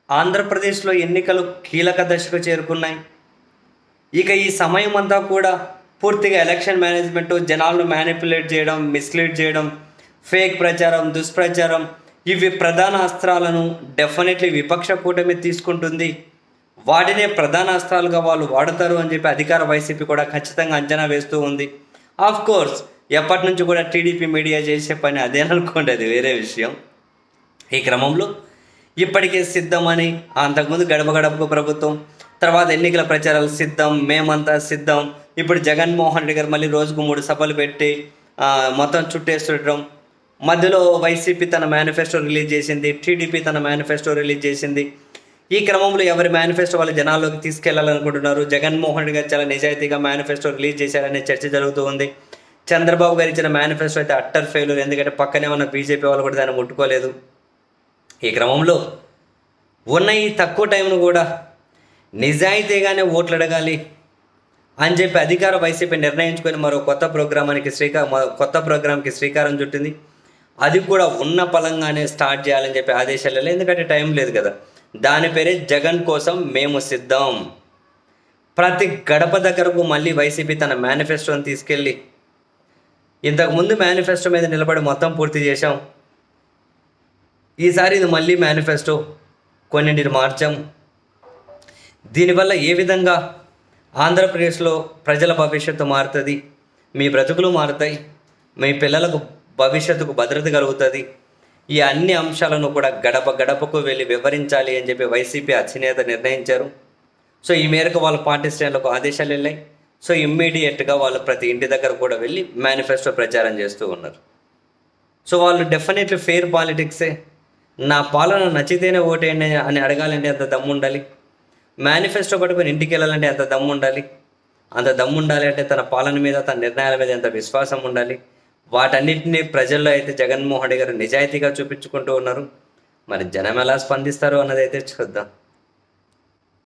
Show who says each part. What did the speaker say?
Speaker 1: ఆంధ్రప్రదేశ్లో ఎన్నికలు కీలక దశకు చేరుకున్నాయి. ఇక ఈ సమయం అంతా కూడా పూర్తిగా ఎలక్షన్ మేనేజ్మెంట్, జనాలను మ్యానిపులేట్ చేయడం, మిస్లీడ్ చేయడం, ఫేక్ ప్రచారం, దుష్ప్రచారం, ఇవి ప్రధాన అస్త్రాలను డెఫినెట్లీ విపక్ష కూటమి తీసుకుంటుంది. వాటినే ప్రధాన అస్త్రాలుగా వాళ్ళు వాడతారు అని చెప్పి అధికార వైసీపీ కూడా ఖచ్చితంగా అంచనా వేస్తూ ఉంది. ఆఫ్ కోర్స్ ఎప్పటి నుంచి కూడా టీడీపీ మీడియా చేసే పని అదేననుకోండి, అది వేరే విషయం. ఈ క్రమంలో ఇప్పటికే సిద్ధమని, అంతకుముందు గడప గడపకు ప్రభుత్వం, తర్వాత ఎన్నికల ప్రచారాలు సిద్ధం, మేమంతా సిద్ధం, ఇప్పుడు జగన్మోహన్ రెడ్డి గారు మళ్ళీ రోజుకు 3 సభలు పెట్టి మొత్తం చుట్టేస్తుండడం, మధ్యలో వైసీపీ తన మేనిఫెస్టో రిలీజ్ చేసింది, టీడీపీ తన మేనిఫెస్టో రిలీజ్ చేసింది. ఈ క్రమంలో ఎవరి మేనిఫెస్టో వాళ్ళు జనాల్లోకి తీసుకెళ్లాలనుకుంటున్నారు. జగన్మోహన్ రెడ్డి గారు చాలా నిజాయితీగా మేనిఫెస్టో రిలీజ్ చేశారనే చర్చ జరుగుతూ ఉంది. చంద్రబాబు గారు ఇచ్చిన మేనిఫెస్టో అయితే అట్టర్ ఫెయిల్యూర్, ఎందుకంటే పక్కనే ఉన్న బీజేపీ వాళ్ళు కూడా దాన్ని ముట్టుకోలేదు. ఈ క్రమంలో ఉన్న ఈ తక్కువ టైంను కూడా నిజాయితీగానే ఓట్లు అడగాలి అని చెప్పి అధికార వైసీపీ నిర్ణయించుకొని మరో కొత్త ప్రోగ్రాంకి శ్రీకారం చుట్టింది. అది కూడా ఉన్న పలంగానే స్టార్ట్ చేయాలని చెప్పి ఆదేశాలు, ఎందుకంటే టైం లేదు కదా. దాని పేరే జగన్ కోసం మేము సిద్ధం. ప్రతి గడప దగ్గరకు మళ్ళీ వైసీపీ తన మేనిఫెస్టోని తీసుకెళ్ళి, ఇంతకుముందు మేనిఫెస్టో మీద నిలబడి మొత్తం పూర్తి చేశాం, ఈసారి ఇది మళ్ళీ మేనిఫెస్టో కొన్నింటిని మార్చాం, దీనివల్ల ఏ విధంగా ఆంధ్రప్రదేశ్లో ప్రజల భవిష్యత్తు మారుతుంది, మీ బ్రతుకులు మారుతాయి, మీ పిల్లలకు భవిష్యత్తుకు భద్రత కలుగుతుంది, ఈ అన్ని అంశాలను కూడా గడప గడపకు వెళ్ళి వివరించాలి అని చెప్పి వైసీపీ అధినేత నిర్ణయించారు. సో ఈ మేరకు వాళ్ళ పార్టీ శ్రేణులకు ఆదేశాలు వెళ్ళాయి. సో ఇమ్మీడియట్గా వాళ్ళు ప్రతి ఇంటి దగ్గర కూడా వెళ్ళి మేనిఫెస్టో ప్రచారం చేస్తూ ఉన్నారు. సో వాళ్ళు డెఫినెట్లీ ఫెయిర్ పాలిటిక్సే. నా పాలన నచ్చితేనే ఓటేయండి అని అడగాలంటే ఎంత దమ్ము ఉండాలి, మేనిఫెస్టో పట్టుకొని ఇంటికి వెళ్ళాలంటే ఎంత దమ్ము ఉండాలి, అంత దమ్ము ఉండాలి అంటే తన పాలన మీద, తన నిర్ణయాల మీద ఎంత విశ్వాసం ఉండాలి. వాటన్నిటినీ ప్రజల్లో అయితే జగన్మోహన్ రెడ్డి గారు నిజాయితీగా చూపించుకుంటూ ఉన్నారు. మరి జనం ఎలా స్పందిస్తారు అన్నది అయితే చూద్దాం.